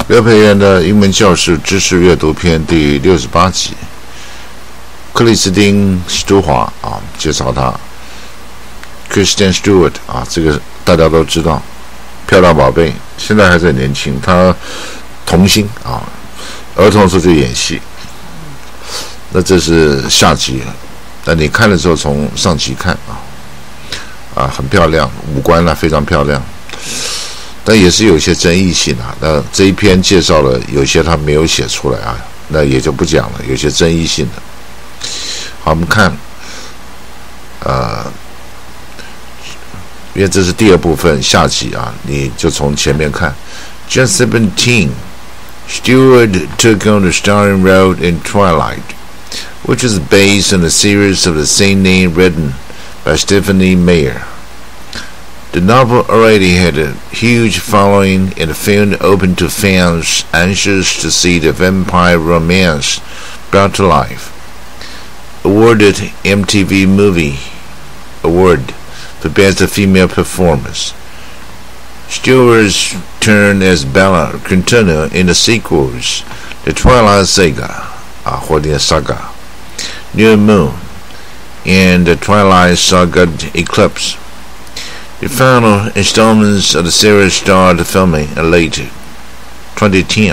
刘培元的英文教室知识阅读篇第68集，克里斯汀·史都华介绍他 Kristen Stewart 这个大家都知道，漂亮宝贝，现在还在年轻，她童星儿童的时候就演戏。那这是下集，那你看的时候从上集看很漂亮，五官非常漂亮。但也是有些争议性那这一篇介绍了有些他没有写出来那也就不讲了，有些争议性的。好，我们看因为这是第二部分下集你就从前面看。Just 17, Stewart took on the starring role in Twilight, which is based on a series of the same name written by Stephenie Meyer.The novel already had a huge following, and the film opened to fans anxious to see the vampire romance brought to life. Awarded MTV Movie Award for Best Female Performance. Stewart's turn as Bella continued in the sequels, The Twilight Saga, 或者 Saga, New Moon, and The Twilight Saga Eclipse.The final installments of the series started filming in late 2010.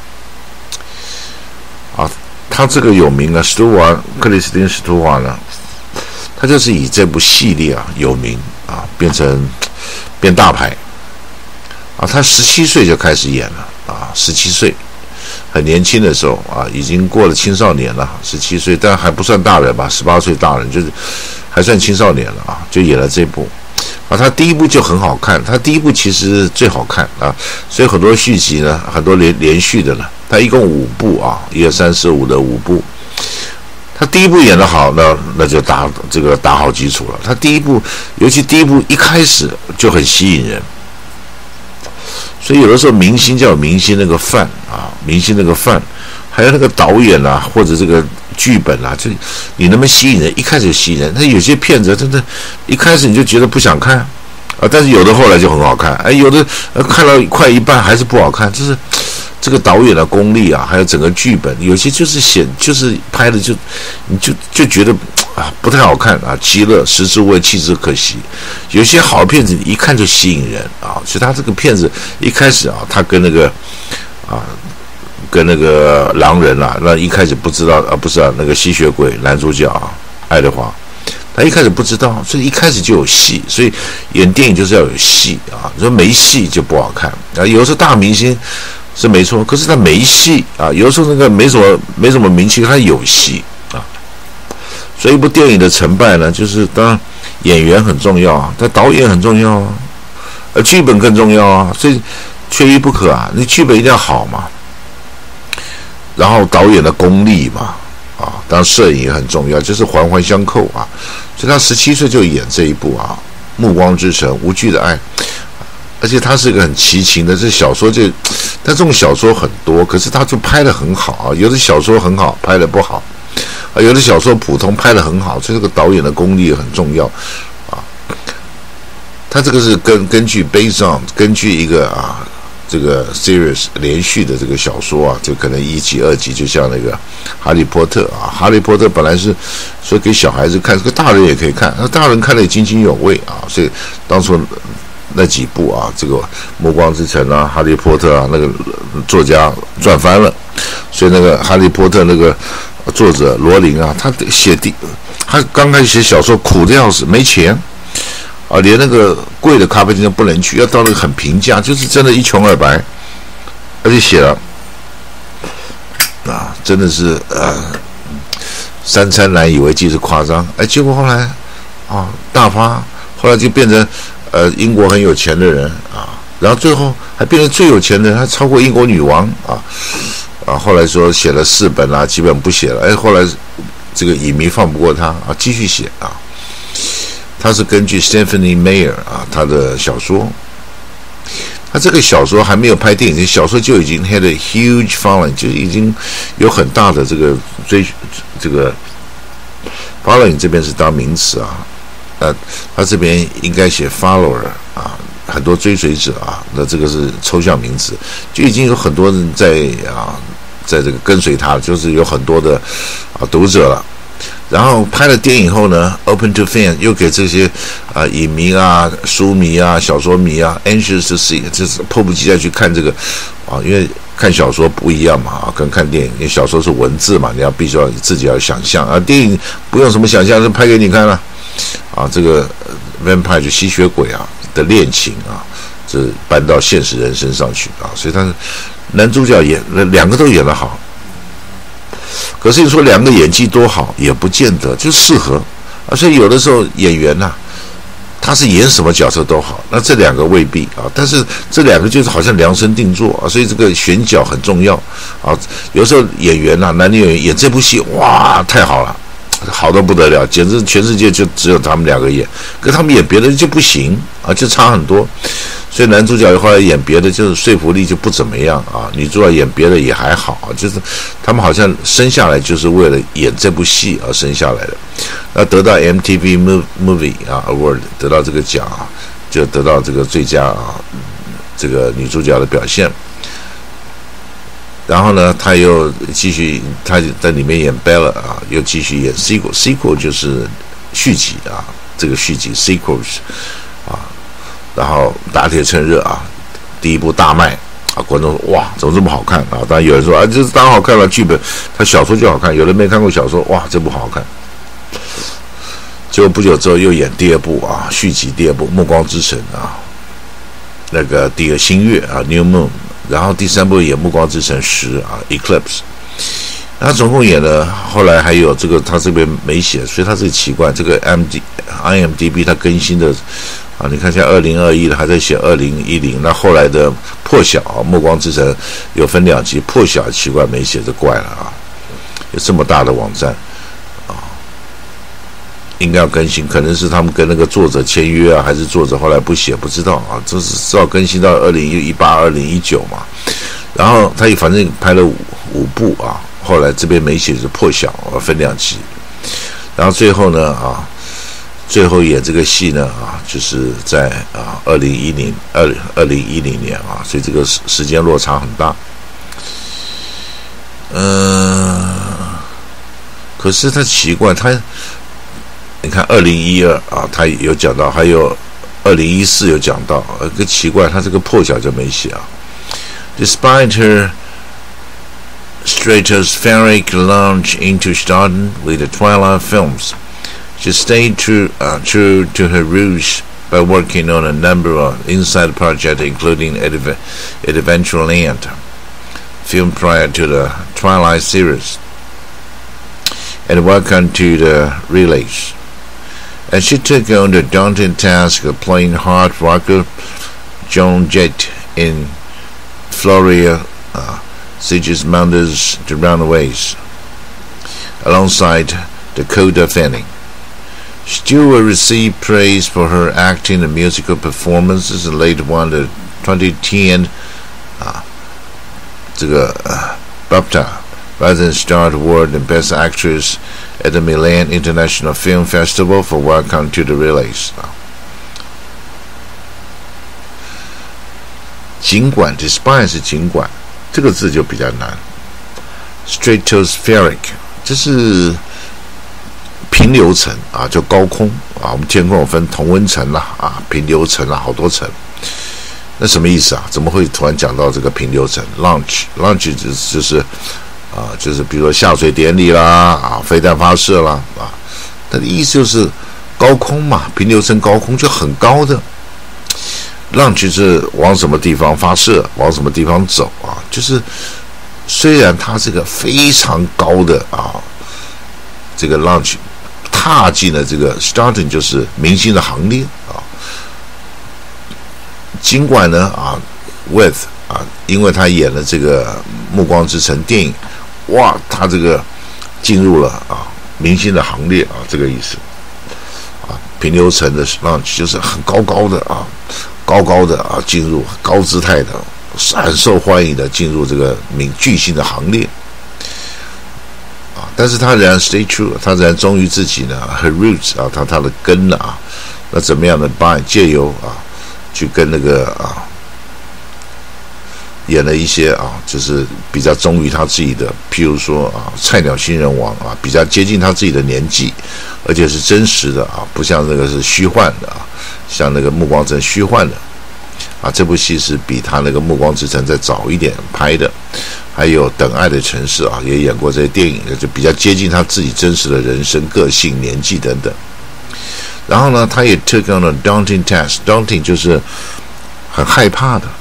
他这个有名克里斯汀·史都华呢，他就是以这部系列有名变大牌他17岁就开始演了17岁，很年轻的时候已经过了青少年了，17岁，但还不算大人吧，18岁大人就是还算青少年了就演了这部。他第一部就很好看，他第一部其实最好看所以很多续集呢，很多连续的了。他一共5部1、2、3、4、5的5部。他第一部演得好呢，那就打好基础了。他第一部，尤其第一部一开始就很吸引人，所以有的时候明星就有明星那个范明星那个范，还有那个导演或者这个剧本就你能不能吸引人？一开始就吸引人，那有些片子真的，一开始你就觉得不想看但是有的后来就很好看，有的看到快一半还是不好看，就是这个导演的功力还有整个剧本，有些就是拍的你就觉得不太好看极乐食之无味弃之可惜。有些好的片子你一看就吸引人所以他这个片子一开始他跟那个狼人那一开始不知道不是那个吸血鬼男主角爱德华，他一开始不知道，所以一开始就有戏，所以演电影就是要有戏你说没戏就不好看有的时候大明星是没错，可是他没戏有的时候那个没什么名气，他有戏所以一部电影的成败呢，就是当然演员很重要但导演很重要剧本更重要所以缺一不可你剧本一定要好嘛，然后导演的功力嘛当然摄影也很重要，就是环环相扣所以他17岁就演这一部暮光之城无惧的爱，而且他是一个很奇情的，这小说但这种小说很多，可是他就拍得很好有的小说很好拍得不好有的小说普通拍得很好，所以这个导演的功力很重要他这个是根据 based on 根据一个这个 series 连续的这个小说就可能1集2集，就像那个哈利波特哈利波特本来是说给小孩子看，这个大人也可以看，那大人看了也津津有味所以当初那几部这个暮光之城哈利波特那个作家赚翻了，所以那个哈利波特那个作者罗琳他刚开始写小说苦得要死，没钱连那个贵的咖啡厅都不能去，要到那个很平价，就是真的一穷二白，而且写了真的是三餐难以为继是夸张结果后来大发，后来就变成英国很有钱的人然后最后还变成最有钱的人，还超过英国女王后来说写了4本基本不写了后来这个影迷放不过他继续写他是根据 Stephenie Meyer 他的小说，他这个小说还没有拍电影，小说就已经 had a huge following， 就已经有很大的这个这个 following 这边是当名词他这边应该写 follower 很多追随者啊，那这个是抽象名词，就已经有很多人在这个跟随他，就是有很多的读者了。然后拍了电影后呢 ，Open to Fan 又给这些影迷啊、书迷啊、小说迷啊 ，anxious to see， 就是迫不及待去看这个因为看小说不一样嘛跟看电影，因为小说是文字嘛，你必须要自己要想象电影不用什么想象，就拍给你看了这个 Vampire 就吸血鬼的恋情这搬到现实人身上去所以他男主角两个都演得好。可是你说两个演技多好也不见得就适合所以有的时候演员他是演什么角色都好，那这两个未必但是这两个就是好像量身定做所以这个选角很重要有时候演员男女演员演这部戏哇太好了，好得不得了，简直全世界就只有他们两个演，可他们演别的就不行就差很多。所以男主角后来演别的就是说服力就不怎么样女主角演别的也还好就是他们好像生下来就是为了演这部戏而生下来的。那得到 MTV Movie Award 得到这个奖就得到这个最佳这个女主角的表现。然后呢，他又继续他在里面演 Bella 又继续演 sequel 就是续集这个续集 sequels 然后打铁趁热第一部大卖观众说哇怎么这么好看当然有人说这是当然好看了，剧本他小说就好看，有人没看过小说哇这部好看。结果不久之后又演第二部续集第二部《暮光之城》那个第二新月New Moon， 然后第三部演《暮光之城10》Eclipse。他总共演了，后来还有这个他这边没写，所以他这个奇怪，这个 IMDB 他更新的你看现在2021了还在写2010，那后来的破晓暮光之城有分2集，破晓奇怪没写，这怪了有这么大的网站应该要更新，可能是他们跟那个作者签约还是作者后来不写不知道这是至少更新到2018、2019嘛。然后他也反正拍了5部后来这边没写是破晓分2集，然后最后呢最后演这个戏呢就是在2010年所以这个时间落差很大。可是他奇怪你看2012他有讲到，还有2014有讲到个奇怪，他这个破晓就没写Despite her stratospheric launch into stardom with the Twilight films, she stayed true to her roots by working on a number of inside projects, including Adventureland film prior to the Twilight series, and Welcome to the Relays. And she took on the daunting task of playing hard rocker Joan Jett in Floria Sigismunder's The Runaways, alongside Dakota Fanning. Stewart received praise for her acting and musical performances, and later won the 2010 BAFTA Rising Star Award and Best Actress at the Milan International Film Festival for Welcome to the Relays. 尽管 despite 是尽管这个字就比较难 stratospheric 这是平流层就高空我们天空有分同温层平流层好多层，那什么意思怎么会突然讲到这个平流层 launch 就是比如说下水典礼啦飞弹发射啦它的意思就是高空嘛，平流层高空就很高的launch是往什么地方发射，往什么地方走就是虽然它是个非常高的这个 launch 踏进了这个 starting 就是明星的行列尽管呢with 因为他演了这个暮光之城电影哇他这个进入了明星的行列这个意思平流层的 launch 就是很高高的进入高姿态的很受欢迎的进入这个巨星的行列但是他仍然 stay true， 他仍然忠于自己呢 her roots他的根那怎么样呢？借由去跟那个演了一些就是比较忠于他自己的，譬如说菜鸟新人王比较接近他自己的年纪，而且是真实的不像那个是虚幻的像那个暮光之城虚幻的这部戏是比他那个暮光之城再早一点拍的。还有等爱的城市也演过这些电影，就比较接近他自己真实的人生、个性、年纪等等。然后呢，他也 took on a daunting task， daunting 就是很害怕的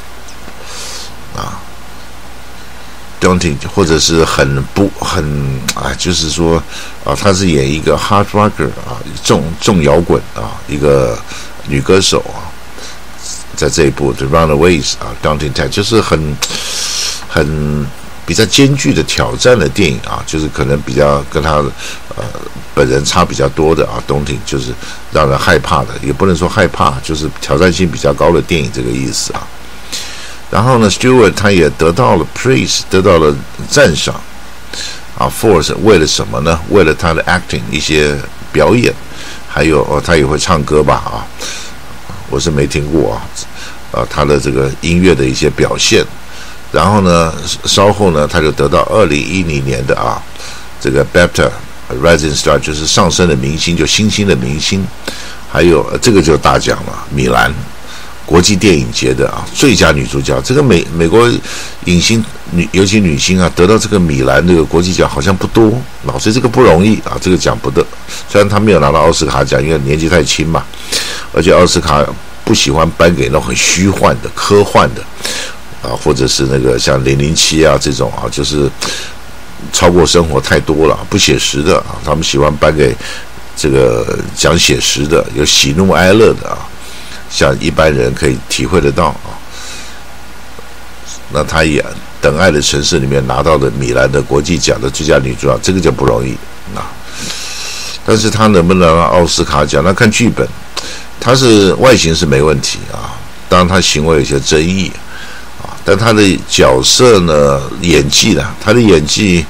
daunting 或者是就是说他是演一个 hard rocker 重摇滚一个女歌手在这一部 The Runaways daunting task 就是很比较艰巨的挑战的电影就是可能比较跟他本人差比较多的daunting 就是让人害怕的，也不能说害怕，就是挑战性比较高的电影这个意思然后呢 Stewart 他也得到了 praise， 得到了赞赏for 为了什么呢？为了他的 acting 一些表演，还有他也会唱歌吧我是没听过他的这个音乐的一些表现。然后呢，稍后呢，他就得到2010年的这个 BAFTA Rising Star， 就是上升的明星，就新兴的明星。还有这个就大奖了，米兰国际电影节的最佳女主角。这个美国影星尤其女星得到这个米兰这个国际奖好像不多所以这个不容易这个奖不得。虽然她没有拿到奥斯卡奖，因为年纪太轻嘛，而且奥斯卡不喜欢颁给那种很虚幻的、科幻的。或者是那个像007这种就是超过生活太多了，不写实的他们喜欢颁给这个讲写实的，有喜怒哀乐的像一般人可以体会得到那他也等爱的城市里面拿到的米兰的国际奖的最佳女主角，这个就不容易但是他能不能拿到奥斯卡奖，那看剧本。他是外形是没问题当然他行为有些争议但他的角色呢，演技呢，他的演技，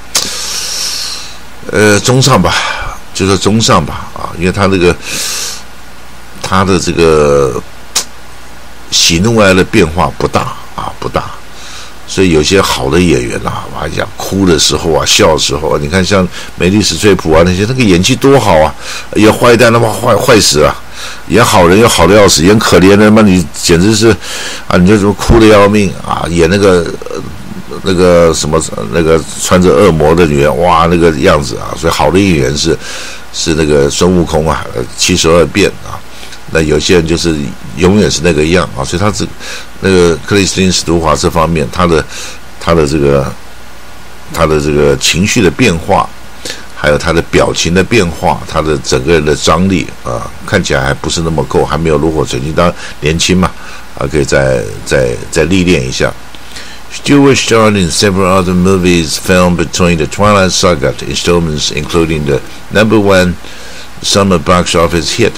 中上吧，就是中上吧因为他的这个喜怒哀乐变化不大，所以有些好的演员我讲哭的时候笑的时候你看像梅丽史翠普那些，那个演技多好演坏蛋他妈坏死演好人又好的要死，演可怜的嘛，你简直是你就哭得要命演那个什么那个穿着恶魔的女人，哇，那个样子所以好的演员是那个孙悟空72变那有些人就是永远是那个样所以他那个克里斯汀史都华这方面，他的这个情绪的变化。还有他的表情的变化，他的整个人的张力看起来还不是那么够，还没有炉火纯青。当然年轻嘛可以再历练一下。Stewart starred in several other movies filmed between the Twilight Saga installments, including the #1 summer box office hit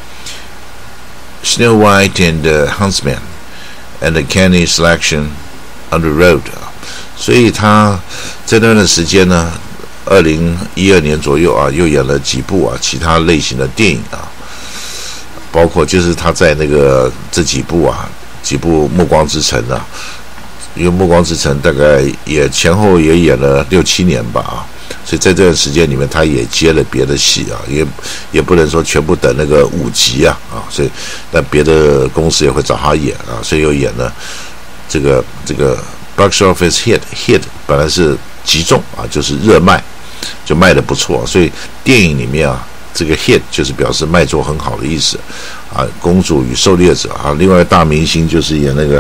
Snow White and the Huntsman and the Candy Selection on the Road。所以他这段的时间呢，2012年左右又演了几部其他类型的电影包括就是他在那个这几部暮光之城因为暮光之城大概也前后也演了6-7年吧所以在这段时间里面他也接了别的戏也不能说全部等那个5集所以但别的公司也会找他演所以又演了这个 box office hit 本来是击中就是热卖，就卖得不错，所以电影里面这个 hit 就是表示卖座很好的意思公主与狩猎者另外大明星就是演那个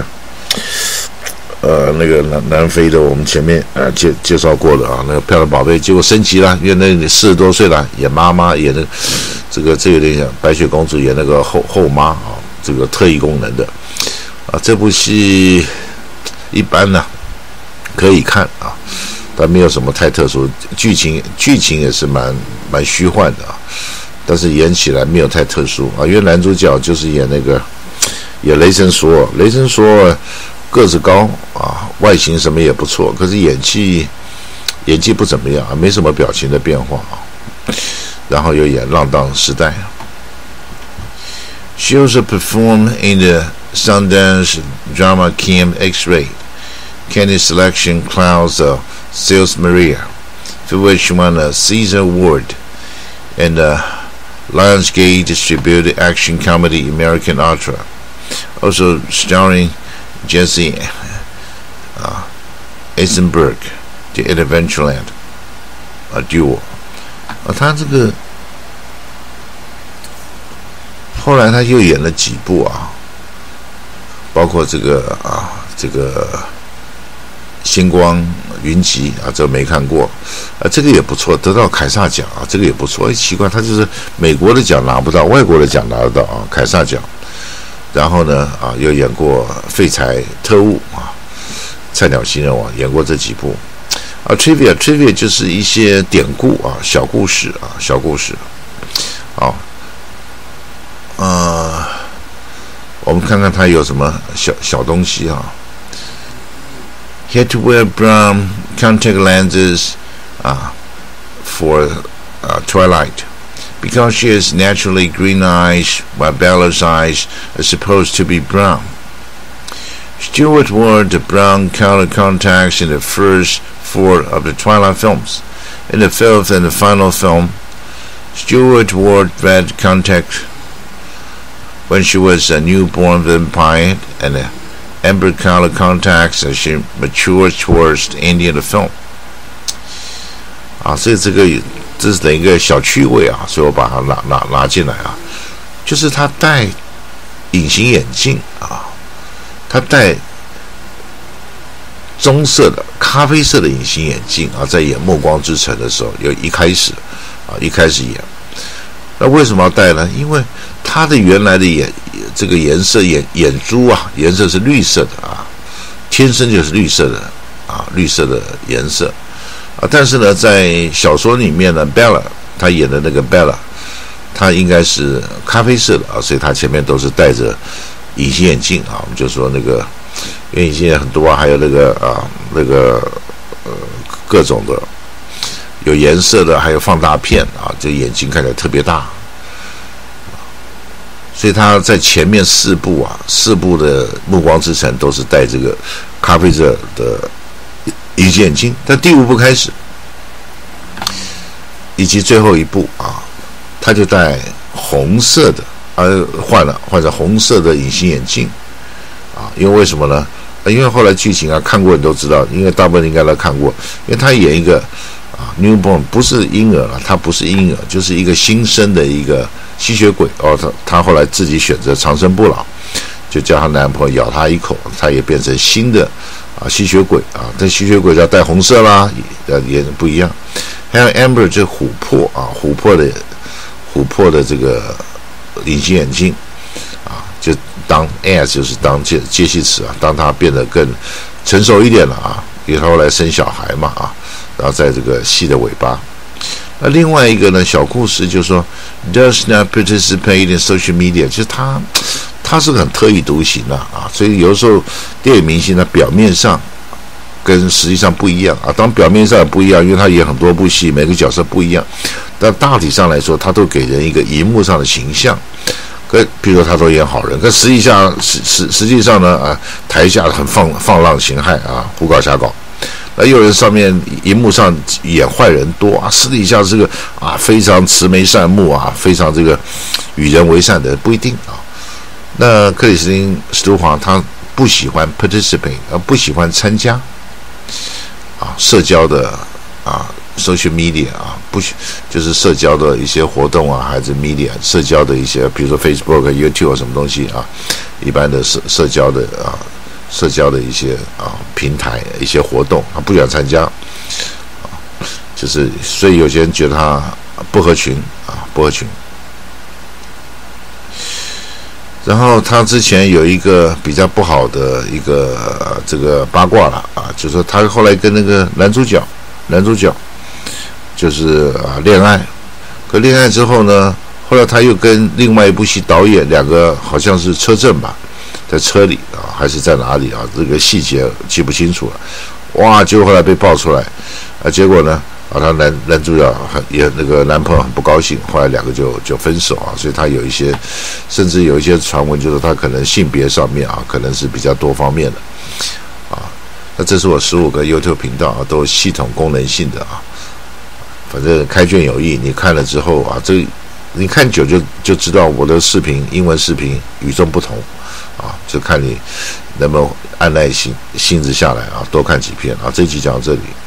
南非的，我们前面介绍过的那个漂亮宝贝，结果升级了，因为那40多岁了，演妈妈，演这有点像白雪公主演那个后妈这个特异功能的这部戏一般呢可以看但没有什么太特殊，剧情也是蛮虚幻的但是演起来没有太特殊因为男主角就是演雷神索尔，雷神索尔个子高外形什么也不错，可是演技不怎么样没什么表情的变化然后又演浪荡时代 She also performed in the Sundance drama Camp X-Ray, Candy Selection Clouds of Sales Maria, for which she won a Caesar Award, and the Lionsgate distributed action comedy American Ultra, also starring Jesse Eisenberg, The Adventureland, a duo。他这个后来他又演了几部啊，包括这个星光云集啊，这个没看过啊，这个也不错，得到凯撒奖啊，这个也不错。奇怪，他就是美国的奖拿不到，外国的奖拿得到啊，凯撒奖。然后呢又演过《废柴特务》啊，《菜鸟新人王》，演过这几部啊。Trivia 就是一些典故啊，小故事。好，我们看看他有什么小东西啊。He had to wear brown contact lenses for Twilight, because she has naturally green eyes, while Bella's eyes are supposed to be brown. Stewart wore the brown color contacts in the first 4 of the Twilight films. In the 5th and the final film, Stewart wore red contacts when she was a newborn vampire, and amber color contacts as she matured towards the end of the film. 所以这是等一个小趣味啊，所以我把它拿进来啊，就是他戴隐形眼镜啊，他戴棕色的、咖啡色的隐形眼镜啊，在演《暮光之城》的时候，一开始演。那为什么要戴呢？因为他的原来的这个颜色眼珠啊，颜色是绿色的啊，天生就是绿色的啊，绿色的颜色啊。但是呢，在小说里面呢 ，Bella 她演的那个 Bella， 她应该是咖啡色的啊，所以她前面都是戴着隐形眼镜啊。我们就说那个，因为隐形眼很多啊，还有各种的。有颜色的，还有放大片啊，这眼睛看起来特别大，所以他在前面4部的《暮光之城》都是戴这个咖啡色的隐形眼镜，但第5部开始，以及最后一部啊，他就戴红色的，换成红色的隐形眼镜啊，因为什么呢？因为后来剧情看过你都知道，因为大部分应该都看过，因为他演一个。newborn 不是婴儿了，他不是婴儿，就是一个新生的一个吸血鬼哦。他后来自己选择长生不老，就叫她男朋友咬她一口，他也变成新的吸血鬼啊。但吸血鬼要戴红色啦，也不一样。还有 Amber 这琥珀的这个隐形眼镜啊，就当 as 就是当介系词啊，当他变得更成熟一点了啊，因为他后来生小孩嘛啊。然后在这个戏的尾巴，那另外一个呢小故事就是说 ，does not participate in social media， 其实他是很特立独行的啊，所以有的时候电影明星呢表面上跟实际上不一样啊，当表面上也不一样，因为他演很多部戏，每个角色不一样，但大体上来说，他都给人一个荧幕上的形象。比如说他都演好人，可实际上呢台下很放浪形骸啊，胡搞瞎搞。那有人上面荧幕上演坏人多啊，私底下这个非常慈眉善目啊，非常这个与人为善的不一定啊。那克里斯汀·史都华他不喜欢 participate， 不喜欢参加社交的social media 就是社交的一些活动还是 media 社交的一些，比如说 Facebook、YouTube 什么东西一般的社交的一些平台一些活动，他不想参加就是所以有些人觉得他不合群。然后他之前有一个比较不好的一个这个八卦了就是说他后来跟那个男主角就是恋爱，可恋爱之后呢，后来他又跟另外一部戏导演两个好像是车震吧，在车里还是在哪里这个细节记不清楚了。结果后来被爆出来结果呢啊，她男主角也那个男朋友很不高兴，后来两个就分手啊，所以她有一些，甚至有一些传闻，就是她可能性别上面啊，可能是比较多方面的啊。那这是我15个 YouTube 频道啊，都有系统功能性的啊，反正开卷有益，你看了之后啊，你看久就知道我的视频，英文视频与众不同啊，就看你能不能按耐性子下来啊，多看几篇啊。这一集讲到这里。